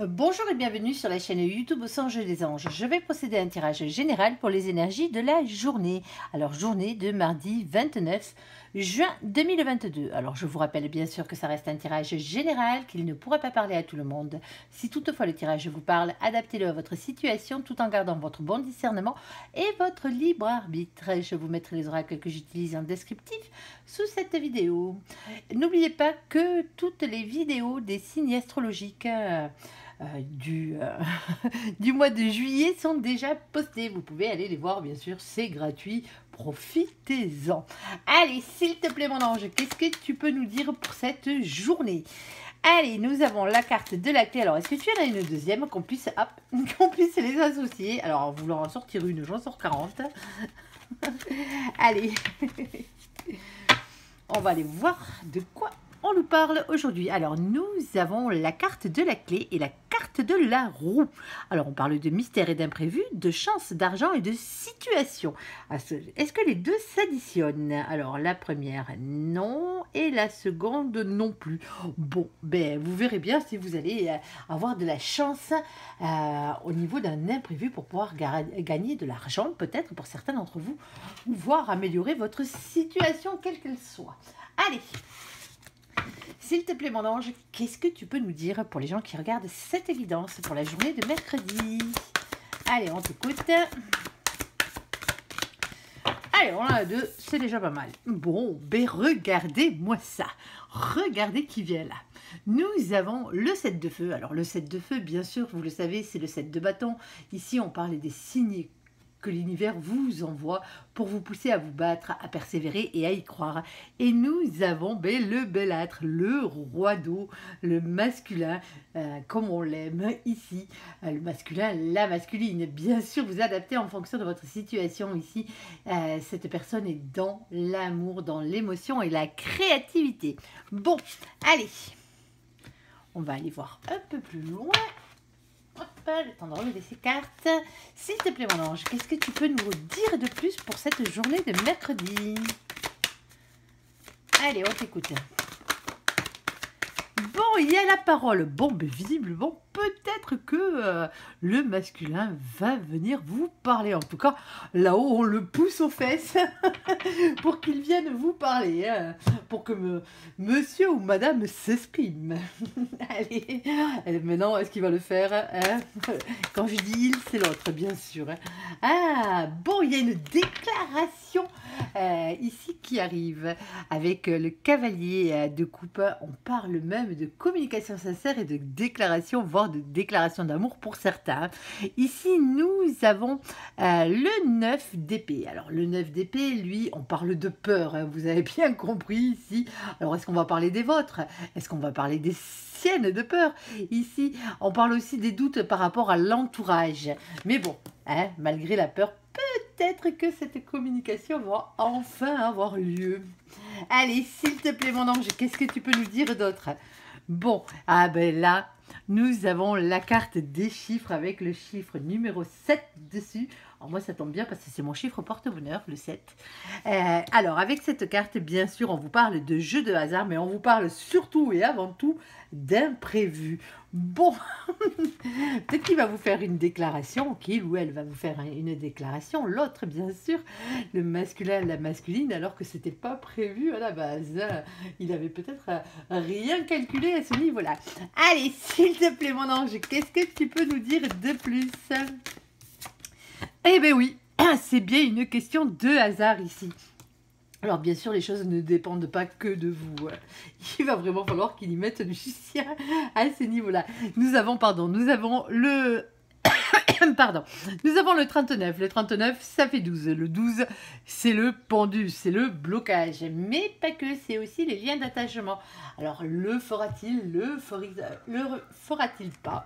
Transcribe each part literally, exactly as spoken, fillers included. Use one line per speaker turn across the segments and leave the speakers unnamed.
Euh, Bonjour et bienvenue sur la chaîne YouTube Au Songe des Anges. Je vais procéder à un tirage général pour les énergies de la journée. Alors, journée de mardi vingt-neuf juin deux mille vingt-deux. Alors, je vous rappelle bien sûr que ça reste un tirage général, qu'il ne pourra pas parler à tout le monde. Si toutefois le tirage vous parle, adaptez-le à votre situation tout en gardant votre bon discernement et votre libre arbitre. Je vous mettrai les oracles que j'utilise en descriptif sous cette vidéo. N'oubliez pas que toutes les vidéos des signes astrologiques euh, euh, du, euh, du mois de juillet sont déjà postées. Vous pouvez aller les voir, bien sûr, c'est gratuit. Profitez-en. Allez, s'il te plaît, mon ange, qu'est-ce que tu peux nous dire pour cette journée? Allez, nous avons la carte de la clé. Alors, est-ce que tu en as une deuxième qu'on puisse, hop, qu'on puisse les associer? Alors, en voulant en sortir une, j'en sors quarante. Allez, on va aller voir de quoi on nous parle aujourd'hui. Alors, nous avons la carte de la clé et la carte de la roue. Alors, on parle de mystère et d'imprévu, de chance, d'argent et de situation. Est-ce que les deux s'additionnent? Alors, la première, non. Et la seconde, non plus. Bon, ben, vous verrez bien si vous allez avoir de la chance euh, au niveau d'un imprévu pour pouvoir gagner de l'argent, peut-être pour certains d'entre vous, ou voire améliorer votre situation, quelle qu'elle soit. Allez! S'il te plaît, mon ange, qu'est-ce que tu peux nous dire pour les gens qui regardent cette évidence pour la journée de mercredi? Allez, on t'écoute. Allez, on en a deux, c'est déjà pas mal. Bon, ben regardez-moi ça. Regardez qui vient là. Nous avons le sept de feu. Alors, le sept de feu, bien sûr, vous le savez, c'est le sept de bâton. Ici, on parle des signes que l'univers vous envoie pour vous pousser à vous battre, à persévérer et à y croire. Et nous avons ben, le belâtre, le roi d'eau, le masculin, euh, comme on l'aime ici. Euh, le masculin, la masculine. Bien sûr, vous adaptez en fonction de votre situation ici. Euh, cette personne est dans l'amour, dans l'émotion et la créativité. Bon, allez. On va aller voir un peu plus loin. Hop, le temps de relever ces cartes. S'il te plaît, mon ange, qu'est-ce que tu peux nous dire de plus pour cette journée de mercredi? Allez, on t'écoute. Bon, il y a la parole. Bon, mais visiblement, peut-être que euh, le masculin va venir vous parler. En tout cas, là-haut, on le pousse aux fesses pour qu'il vienne vous parler. Hein, pour que me, monsieur ou madame s'exprime. Allez, maintenant, est-ce qu'il va le faire hein? Quand je dis il, c'est l'autre, bien sûr. Hein. Ah, bon, il y a une déclaration euh, ici qui arrive avec le cavalier de coupe. On parle même de communication sincère et de déclaration, voire de déclaration d'amour pour certains. Ici, nous avons euh, le neuf d'épée. Alors, le neuf d'épée, lui, on parle de peur. Hein, vous avez bien compris ici. Alors, est-ce qu'on va parler des vôtres? Est-ce qu'on va parler des siennes de peur? Ici, on parle aussi des doutes par rapport à l'entourage. Mais bon, hein, malgré la peur, peut-être que cette communication va enfin avoir lieu. Allez, s'il te plaît, mon ange, qu'est-ce que tu peux nous dire d'autre? Bon, ah ben là, nous avons la carte des chiffres avec le chiffre numéro sept dessus. Alors moi, ça tombe bien parce que c'est mon chiffre porte-bonheur, le sept. Euh, alors, avec cette carte, bien sûr, on vous parle de jeu de hasard, mais on vous parle surtout et avant tout d'imprévu. Bon, peut-être qu'il va vous faire une déclaration, qu'il ou elle va vous faire une déclaration, l'autre, bien sûr, le masculin, la masculine, alors que c'était pas prévu à la base. Il avait peut-être rien calculé à ce niveau-là. Allez, s'il te plaît, mon ange, qu'est-ce que tu peux nous dire de plus? Eh bien oui, c'est bien une question de hasard ici. Alors bien sûr, les choses ne dépendent pas que de vous. Il va vraiment falloir qu'il y mette du sien à ce niveau-là. Nous avons, pardon, nous avons le... Pardon, nous avons le trente-neuf. Le trente-neuf, ça fait douze. Le douze, c'est le pendu, c'est le blocage. Mais pas que, c'est aussi les liens d'attachement. Alors, le fera-t-il, le fera-t-il pas?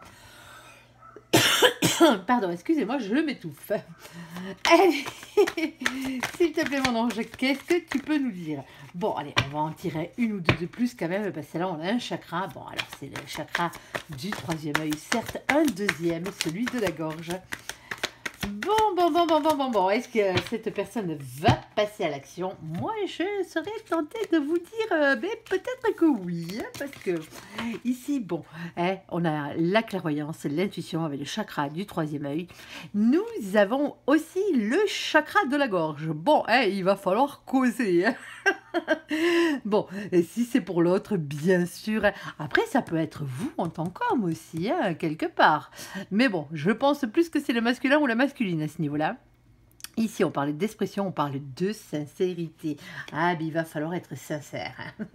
Pardon, excusez-moi, je m'étouffe. Allez, s'il te plaît, mon ange, qu'est-ce que tu peux nous dire? Bon, allez, on va en tirer une ou deux de plus quand même, parce que là, on a un chakra. Bon, alors, c'est le chakra du troisième œil. Certes, un deuxième, celui de la gorge. Bon, bon, bon, bon, bon, bon, bon. Est-ce que cette personne va passer à l'action? Moi, je serais tentée de vous dire, euh, mais peut-être que oui, hein, parce que ici, bon, hein, on a la clairvoyance, l'intuition avec le chakra du troisième œil. Nous avons aussi le chakra de la gorge. Bon, hein, il va falloir causer. Hein. Bon, et si c'est pour l'autre, bien sûr. Après, ça peut être vous en tant qu'homme aussi, hein, quelque part. Mais bon, je pense plus que c'est le masculin ou la masculine à ce niveau-là. Ici, on parle d'expression, on parle de sincérité. Ah, mais il va falloir être sincère. Hein.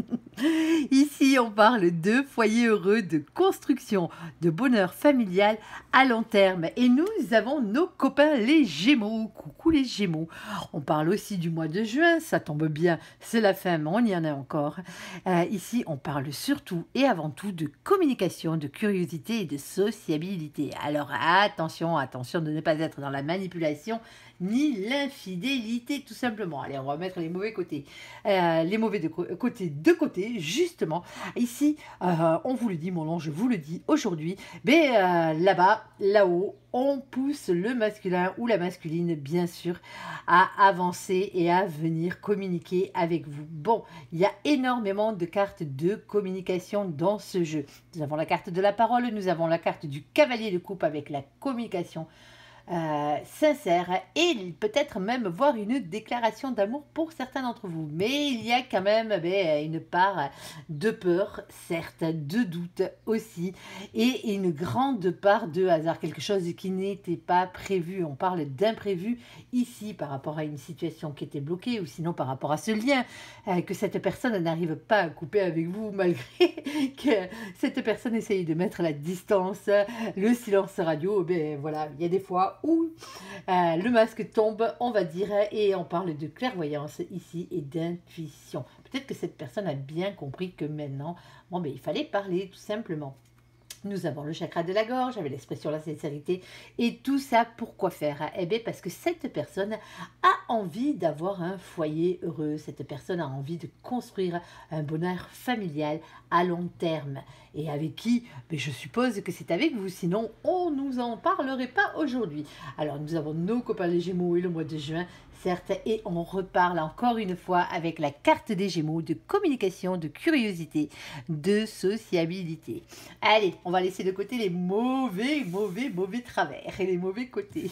Ici, on parle de foyer heureux, de construction, de bonheur familial à long terme. Et nous avons nos copains les Gémeaux. Coucou les Gémeaux. On parle aussi du mois de juin, ça tombe bien, c'est la fin, mais on y en a encore. Euh, ici, on parle surtout et avant tout de communication, de curiosité et de sociabilité. Alors attention, attention de ne pas être dans la manipulation ni l'infidélité tout simplement. Allez, on va mettre les mauvais côtés. Euh, les mauvais de co côtés de côté, justement. Ici, euh, on vous le dit, mon ange, je vous le dis aujourd'hui, mais euh, là-bas, là-haut, on pousse le masculin ou la masculine, bien sûr, à avancer et à venir communiquer avec vous. Bon, il y a énormément de cartes de communication dans ce jeu. Nous avons la carte de la parole, nous avons la carte du cavalier de coupe avec la communication Euh, sincère et peut-être même voir une déclaration d'amour pour certains d'entre vous. Mais il y a quand même ben, une part de peur, certes, de doute aussi, et une grande part de hasard, quelque chose qui n'était pas prévu. On parle d'imprévu ici par rapport à une situation qui était bloquée ou sinon par rapport à ce lien euh, que cette personne n'arrive pas à couper avec vous malgré que cette personne essaye de mettre la distance, le silence radio. Ben voilà, il y a des fois où euh, le masque tombe, on va dire, et on parle de clairvoyance ici et d'intuition. Peut-être que cette personne a bien compris que maintenant, bon, ben, il fallait parler tout simplement. Nous avons le chakra de la gorge, avec l'expression la sincérité, et tout ça, pourquoi faire? Eh bien, parce que cette personne a envie d'avoir un foyer heureux, cette personne a envie de construire un bonheur familial à long terme. Et avec qui? Mais je suppose que c'est avec vous, sinon on ne nous en parlerait pas aujourd'hui. Alors, nous avons nos copains les Gémeaux et le mois de juin, certes, et on reparle encore une fois avec la carte des Gémeaux de communication, de curiosité, de sociabilité. Allez, on va laisser de côté les mauvais, mauvais, mauvais travers et les mauvais côtés.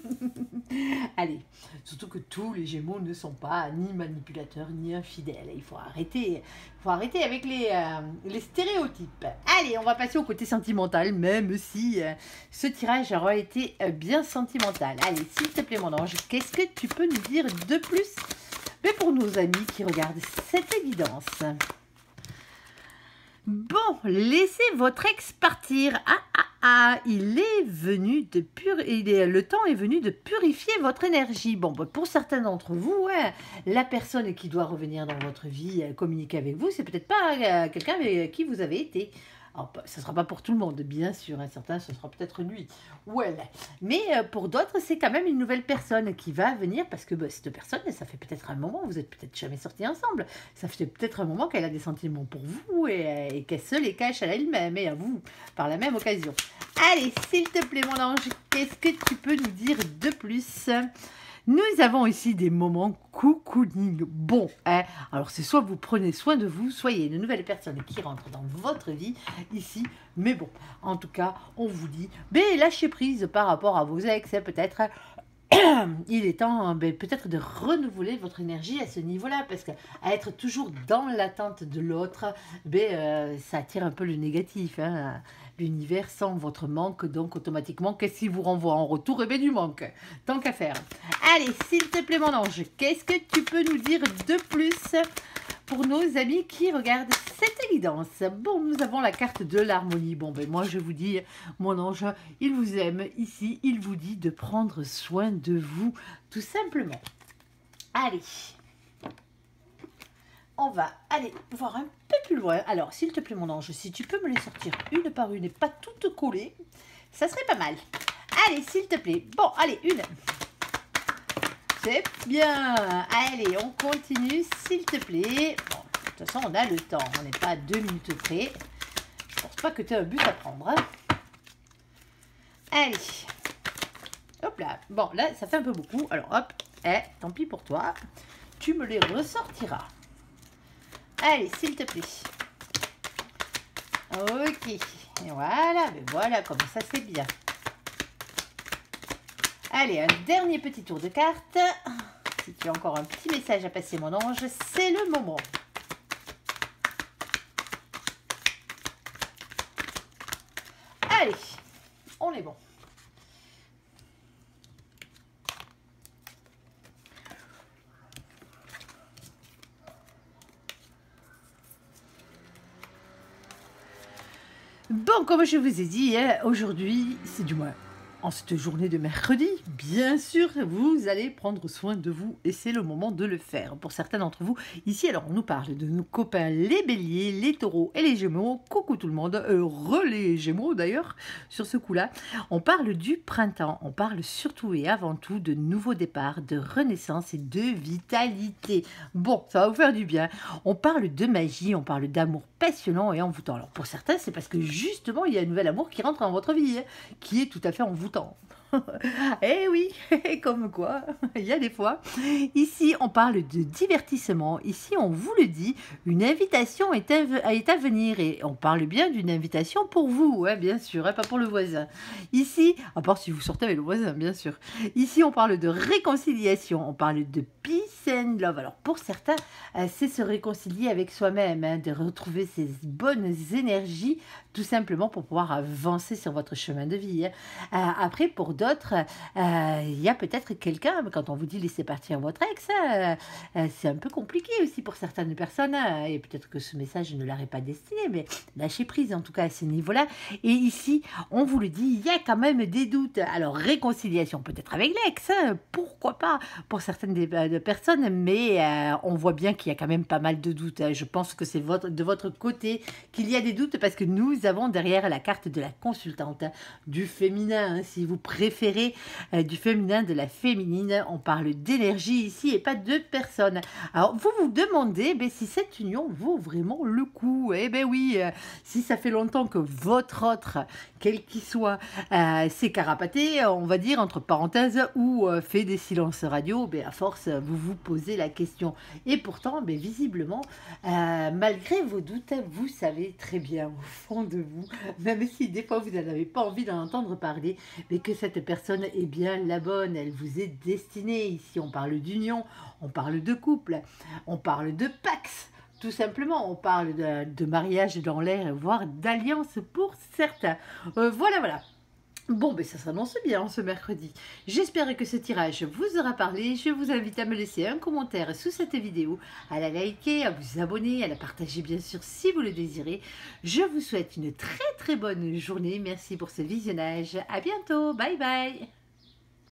Allez, surtout que tous les Gémeaux ne sont pas ni manipulateurs ni infidèles. Il faut arrêter, il faut arrêter avec les, euh, les stéréotypes. Allez, on va passer au côté sentimental, même si euh, ce tirage aura été euh, bien sentimental. Allez, s'il te plaît, mon ange, qu'est-ce que tu peux nous dire de plus? Mais pour nos amis qui regardent cette évidence. Bon, laissez votre ex partir. Ah, ah, ah, il est venu de pur... il est... Le temps est venu de purifier votre énergie. Bon, bah, pour certains d'entre vous, ouais, la personne qui doit revenir dans votre vie, euh, communiquer avec vous, c'est peut-être pas euh, quelqu'un avec qui vous avez été. Alors, ça ne sera pas pour tout le monde, bien sûr. Hein, certains, ce sera peut-être lui ou elle. Mais euh, pour d'autres, c'est quand même une nouvelle personne qui va venir parce que bah, cette personne, ça fait peut-être un moment, vous êtes peut-être jamais sortis ensemble. Ça fait peut-être un moment qu'elle a des sentiments pour vous et, et qu'elle se les cache à elle-même et à vous par la même occasion. Allez, s'il te plaît, mon ange, qu'est-ce que tu peux nous dire de plus ? Nous avons ici des moments cocooning. Bon, hein, alors c'est soit vous prenez soin de vous, soit il y a une nouvelle personne qui rentre dans votre vie ici. Mais bon, en tout cas, on vous dit, ben, lâchez prise par rapport à vos ex, peut-être. Il est temps ben, peut-être de renouveler votre énergie à ce niveau-là, parce qu'à être toujours dans l'attente de l'autre, ben, euh, ça attire un peu le négatif. Hein. L'univers sent votre manque, donc automatiquement, qu'est-ce qui vous renvoie en retour? Eh bien, du manque, tant qu'à faire. Allez, s'il te plaît, mon ange, qu'est-ce que tu peux nous dire de plus pour nos amis qui regardent cette évidence? Bon, nous avons la carte de l'harmonie. Bon, ben moi, je vous dis, mon ange, il vous aime. Ici, il vous dit de prendre soin de vous, tout simplement. Allez, on va aller voir un peu plus loin. Alors, s'il te plaît, mon ange, si tu peux me les sortir une par une et pas toutes collées, ça serait pas mal. Allez, s'il te plaît. Bon, allez, une. C'est bien. Allez, on continue, s'il te plaît. Bon, de toute façon, on a le temps. On n'est pas à deux minutes près. Je pense pas que tu as un but à prendre. Hein. Allez. Hop là. Bon, là, ça fait un peu beaucoup. Alors, hop. Eh, tant pis pour toi. Tu me les ressortiras. Allez, s'il te plaît. Ok. Et voilà, mais voilà, comme ça, c'est bien. Allez, un dernier petit tour de cartes. Si tu as encore un petit message à passer, mon ange, c'est le moment. Allez, on est bon. Bon, comme je vous ai dit, hein, aujourd'hui, c'est du moins en cette journée de mercredi, bien sûr, vous allez prendre soin de vous et c'est le moment de le faire. Pour certains d'entre vous, ici, alors on nous parle de nos copains les béliers, les taureaux et les gémeaux. Coucou tout le monde, heureux les gémeaux d'ailleurs, sur ce coup-là. On parle du printemps, on parle surtout et avant tout de nouveaux départs, de renaissance et de vitalité. Bon, ça va vous faire du bien. On parle de magie, on parle d'amour passionnant et envoûtant. Alors pour certains, c'est parce que justement, il y a un nouvel amour qui rentre dans votre vie, hein, qui est tout à fait envoûtant. Eh oui, comme quoi, il y a des fois. Ici, on parle de divertissement. Ici, on vous le dit, une invitation est à, est à venir. Et on parle bien d'une invitation pour vous, hein, bien sûr, hein, pas pour le voisin. Ici, à part si vous sortez avec le voisin, bien sûr. Ici, on parle de réconciliation. On parle de peace and love. Alors, pour certains, c'est se réconcilier avec soi-même, hein, de retrouver ses bonnes énergies, tout simplement pour pouvoir avancer sur votre chemin de vie. Hein. Euh, après, pour d'autres, euh, il y a peut-être quelqu'un, quand on vous dit laissez partir votre ex, euh, euh, c'est un peu compliqué aussi pour certaines personnes, hein, et peut-être que ce message ne leur est pas destiné, mais lâchez prise en tout cas à ce niveau-là. Et ici, on vous le dit, il y a quand même des doutes. Alors, réconciliation peut-être avec l'ex, hein, pourquoi pas pour certaines des, de personnes, mais euh, on voit bien qu'il y a quand même pas mal de doutes. Hein. Je pense que c'est votre, de votre côté qu'il y a des doutes parce que nous avons derrière la carte de la consultante, hein, du féminin, hein, si vous préférez, euh, du féminin, de la féminine. On parle d'énergie ici et pas de personne. Alors, vous vous demandez ben, si cette union vaut vraiment le coup. Eh ben oui, euh, si ça fait longtemps que votre autre, quel qu'il soit, euh, s'est carapaté, on va dire, entre parenthèses, ou euh, fait des silences radio, ben, à force, vous vous posez la question. Et pourtant, ben, visiblement, euh, malgré vos doutes, vous savez très bien, au fond de vous, même si des fois vous n'avez pas envie d'en entendre parler, mais que cette personne est bien la bonne, elle vous est destinée. Ici, on parle d'union, on parle de couple, on parle de pax. Tout simplement, on parle de, de mariage dans l'air, voire d'alliance pour certains. Euh, voilà, voilà. Bon, ben ça s'annonce bien ce mercredi. J'espère que ce tirage vous aura parlé. Je vous invite à me laisser un commentaire sous cette vidéo, à la liker, à vous abonner, à la partager bien sûr si vous le désirez. Je vous souhaite une très très bonne journée. Merci pour ce visionnage. À bientôt. Bye bye.